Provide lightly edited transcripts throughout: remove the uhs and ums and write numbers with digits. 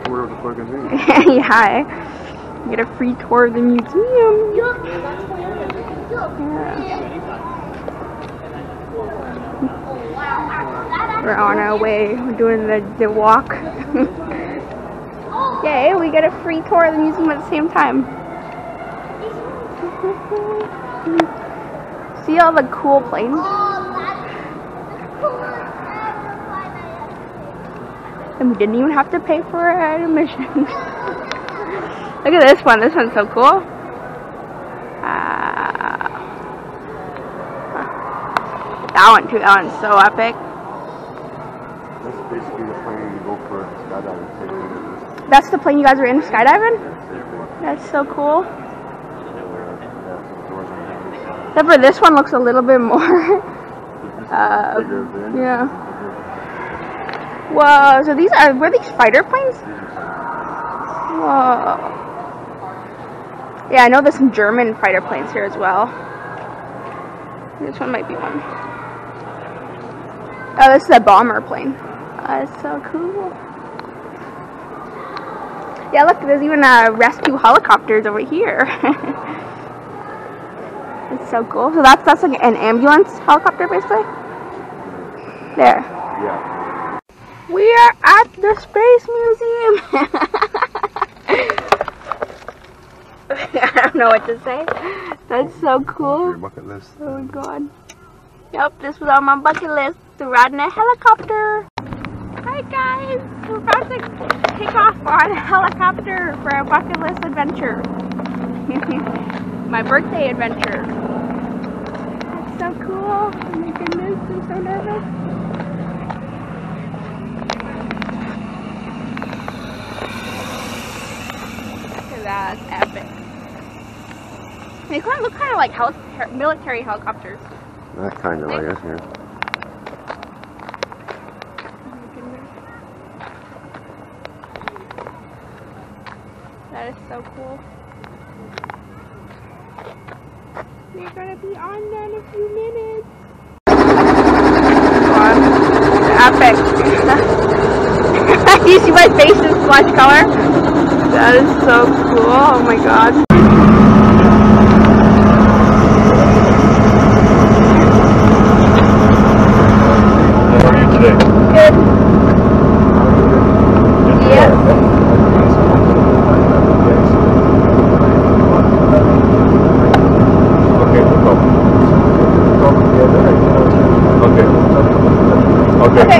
tour of the fucking thing. Yeah. Get a free tour of the museum. Yeah. We're on our way. We're doing the walk. Yay, we get a free tour of the museum at the same time. See all the cool planes? And we didn't even have to pay for an admission. Look at this one. This one's so cool. That one too. That one's so epic. That's basically the plane you go for skydiving. That's the plane you guys are in skydiving? That's so cool. Except for this one looks a little bit more. Yeah. Whoa, so were these fighter planes? Whoa. Yeah, I know there's some German fighter planes here as well. This one might be one. Oh, this is a bomber plane. That's so cool. Yeah, look, there's even rescue helicopters over here. It's so cool. So that's like an ambulance helicopter, basically. There. Yeah. We are at the Space Museum. I don't know what to say. That's so cool. Your bucket list. Oh my god. Yep, this was on my bucket list, to ride in a helicopter. Hi guys, we're about to take off on a helicopter for a bucket list adventure. My birthday adventure. That's so cool. Oh my goodness, I'm so nervous. That's epic. They kind of look kind of like military helicopters. That kind of, I guess, yeah. Oh my goodness. That is so cool. We're gonna be on there in a few minutes. Epic. You see my face in splash color? That is so cool. Oh my god. How are you today? Good. Yeah. Okay, okay. Okay.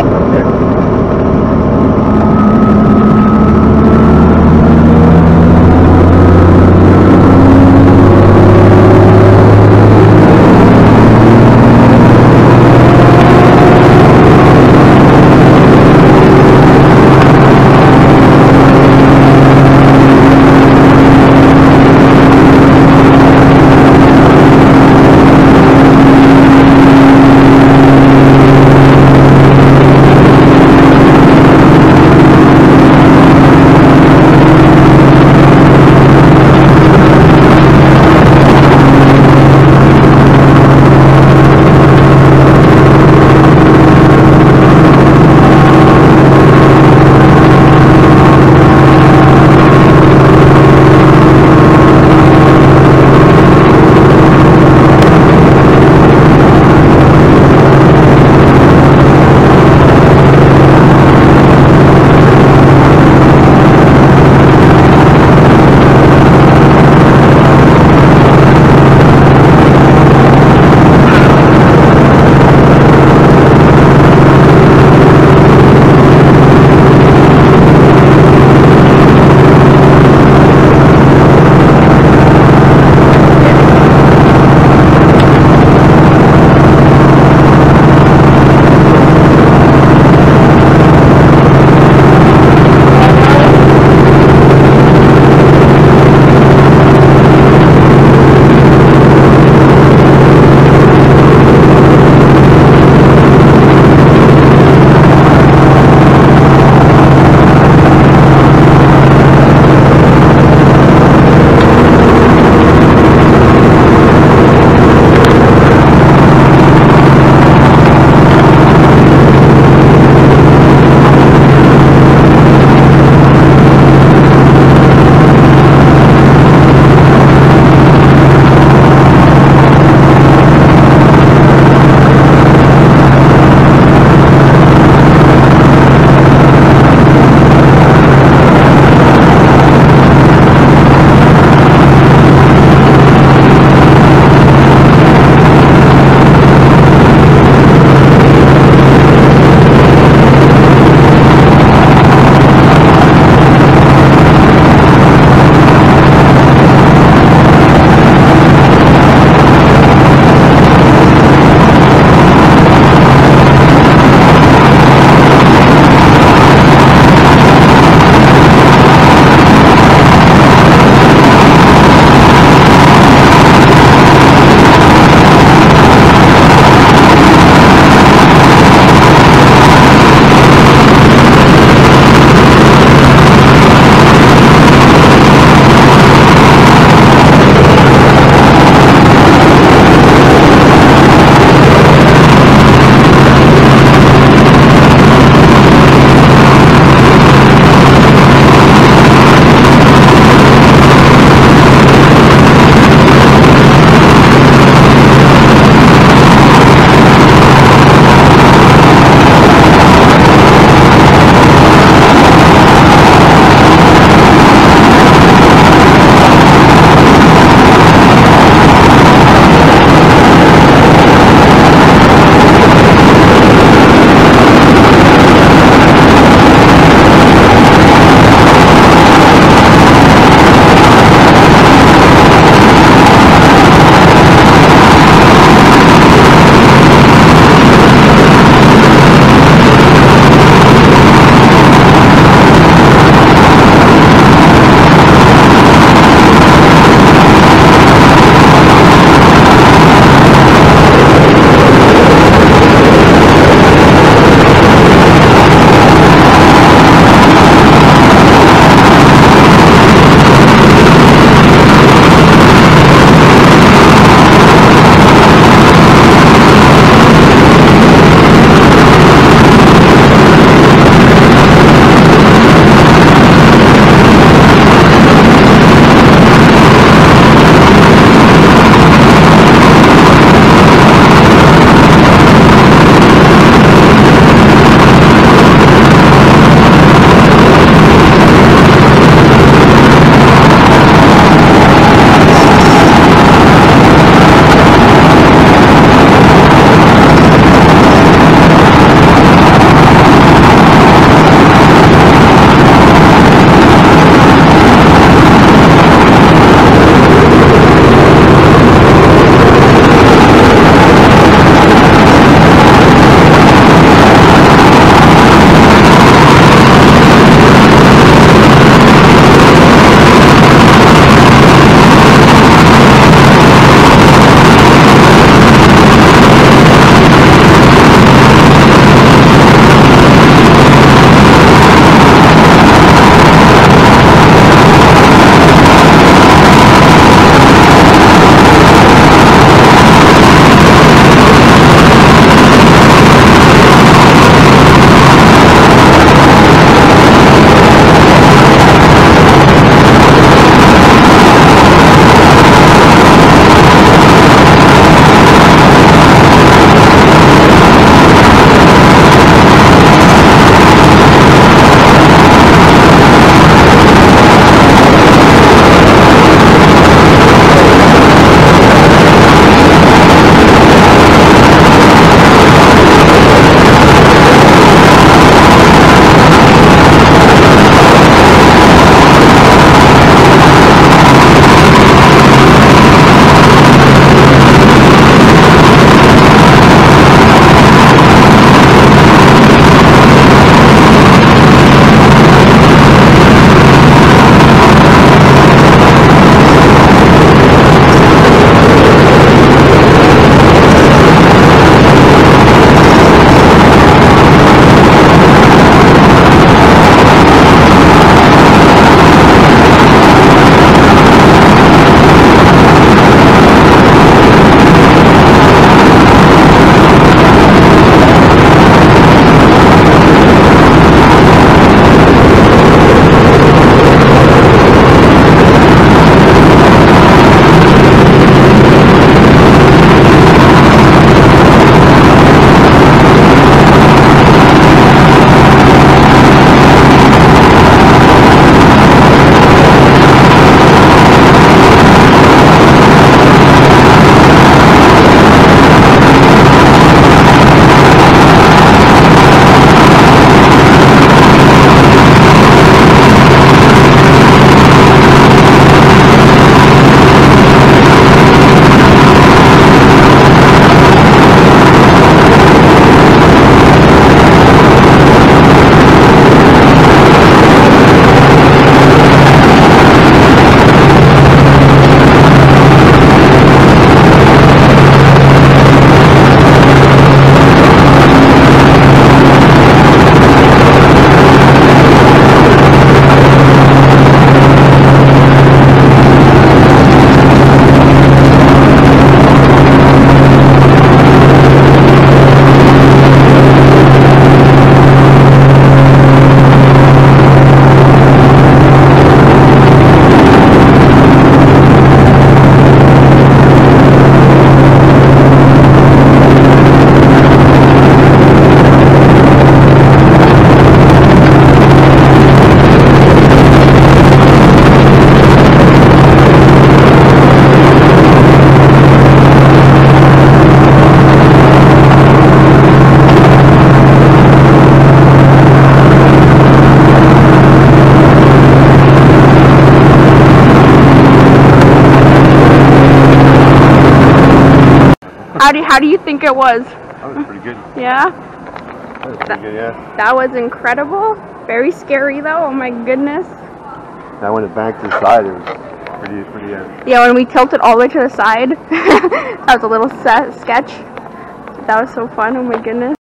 how do you think it was? That was pretty good. Yeah? That was pretty good, yeah. That was incredible. Very scary though, oh my goodness. Now when it banked to the side, it was pretty Yeah, when we tilted all the way to the side, that was a little sketch. That was so fun, oh my goodness.